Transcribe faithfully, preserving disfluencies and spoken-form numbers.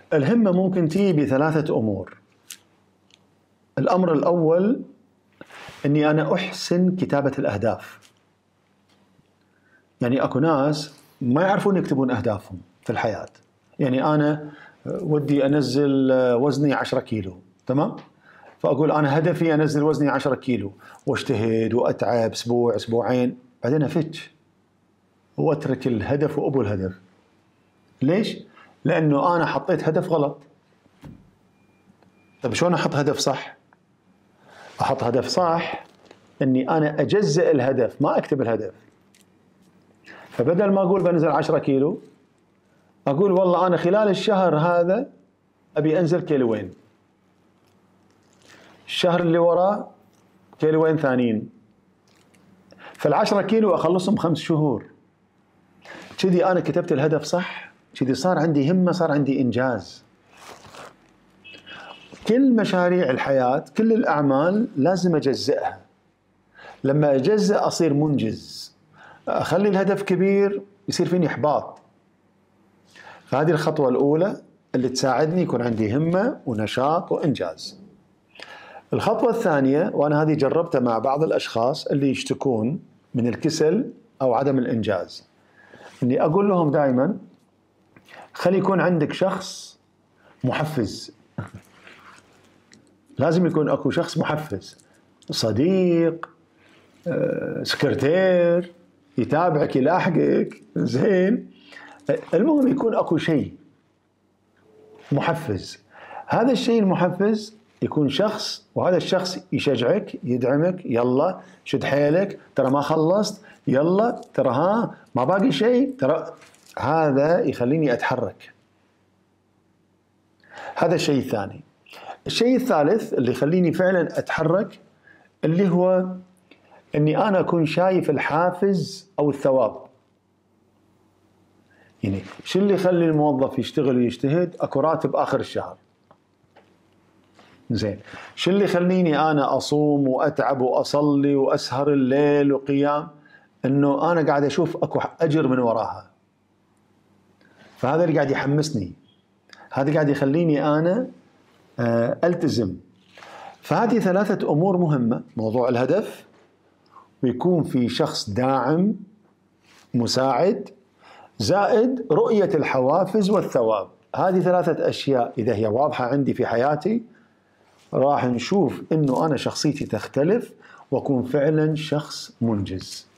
الهمة ممكن تيجي بثلاثة أمور. الأمر الأول أني أنا أحسن كتابة الأهداف. يعني أكو ناس ما يعرفون يكتبون أهدافهم في الحياة. يعني أنا ودي أنزل وزني عشرة كيلو، تمام؟ فأقول أنا هدفي أنزل وزني عشرة كيلو، واجتهد وأتعب أسبوع أسبوعين، بعدين أفتش وأترك الهدف وأبو الهدف. ليش؟ لأنه أنا حطيت هدف غلط. طيب شلون أحط هدف صح؟ أحط هدف صح أني أنا أجزئ الهدف، ما أكتب الهدف. فبدل ما أقول بنزل عشرة كيلو، أقول والله أنا خلال الشهر هذا أبي أنزل كيلوين، الشهر اللي وراه كيلوين ثانيين، فالعشرة كيلو أخلصهم خمس شهور. كذي أنا كتبت الهدف صح، كذي صار عندي همة، صار عندي إنجاز. كل مشاريع الحياة، كل الأعمال لازم أجزئها. لما أجزئ أصير منجز. أخلي الهدف كبير يصير فيني إحباط. فهذه الخطوة الأولى اللي تساعدني يكون عندي همة ونشاط وإنجاز. الخطوة الثانية، وأنا هذه جربتها مع بعض الأشخاص اللي يشتكون من الكسل أو عدم الإنجاز، إني أقول لهم دائما خلي يكون عندك شخص محفز. لازم يكون أكو شخص محفز، صديق، سكرتير، يتابعك يلاحقك، زين. المهم يكون أكو شيء محفز. هذا الشيء المحفز يكون شخص، وهذا الشخص يشجعك، يدعمك، يلا شد حيلك، ترى ما خلصت، يلا ترى ها ما باقي شيء، ترى. هذا يخليني أتحرك. هذا الشيء الثاني. الشيء الثالث اللي يخليني فعلا أتحرك، اللي هو أني أنا أكون شايف الحافز أو الثواب. يعني شو اللي يخلي الموظف يشتغل ويجتهد؟ أكو راتب آخر الشهر. زين. شو اللي يخليني أنا أصوم وأتعب وأصلي وأسهر الليل وقيام؟ أنه أنا قاعد أشوف أكو أجر من وراها. فهذا اللي قاعد يحمسني، هذا قاعد يخليني أنا ألتزم. فهذه ثلاثة أمور مهمة: موضوع الهدف، ويكون في شخص داعم مساعد، زائد رؤية الحوافز والثواب. هذه ثلاثة أشياء إذا هي واضحة عندي في حياتي، راح نشوف إنه أنا شخصيتي تختلف وأكون فعلا شخص منجز.